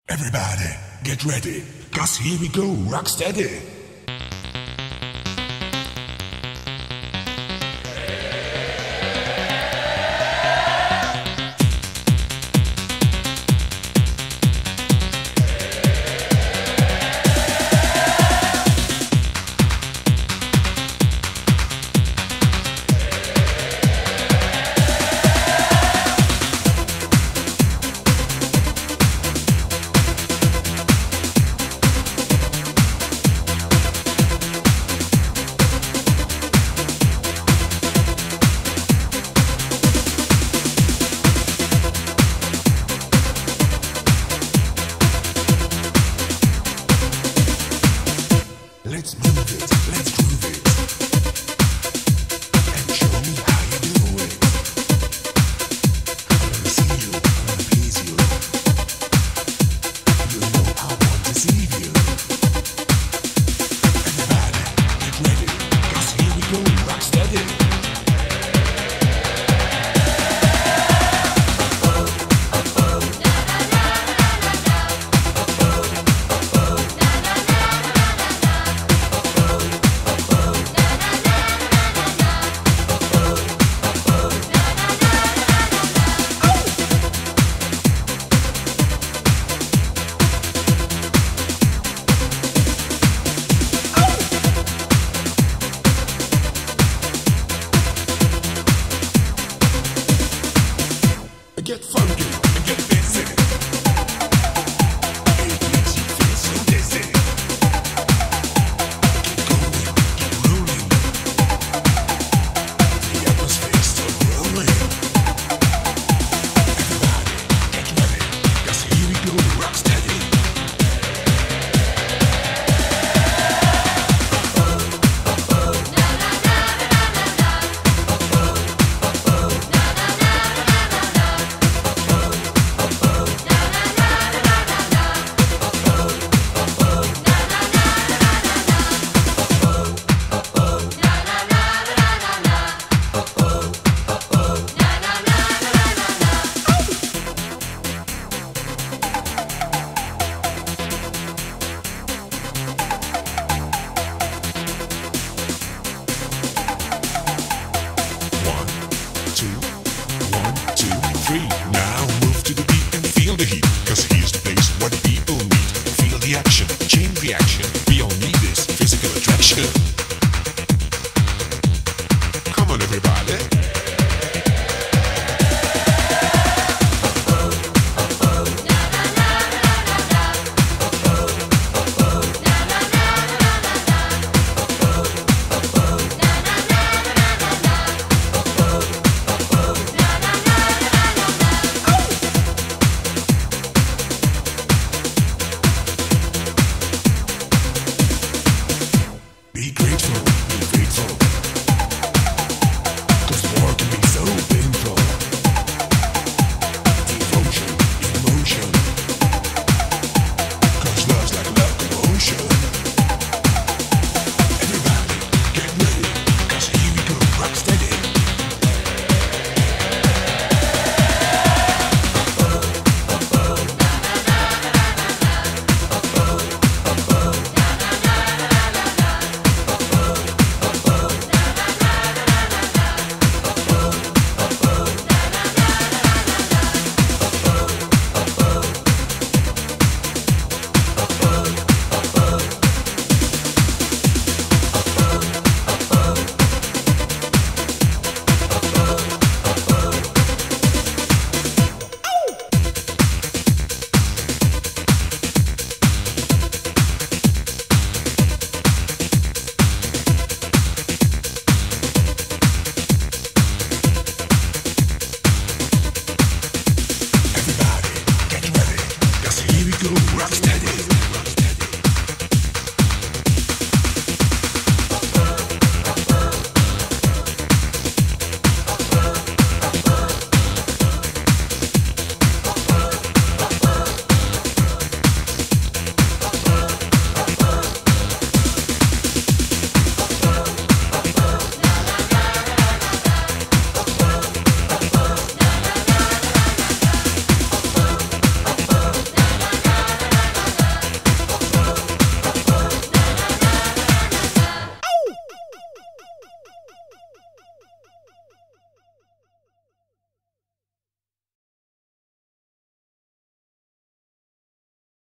Everybody, get ready, 'cause here we go, rock steady. Let's move it, let's groove it, and show me how you do it. I wanna see you, I wanna please you. You know I want to see you. Everybody, get ready, 'cause here we go, rock steady. Get funky and get busy. It makes you feel so dizzy. Keep going, keep rolling. The atmosphere's still rolling. Everybody, get ready, 'cause here we go, rock steady. Now move to the beat and feel the heat, 'cause here's the place where the people meet. Feel the action, chain reaction. We all need this physical attraction. Come on, everybody. Be grateful, be grateful, 'cause war can be so painful. Devotion, emotion, 'cause love's like love commotion. Everybody, get ready, 'cause here we go, rock steady. Rock steady.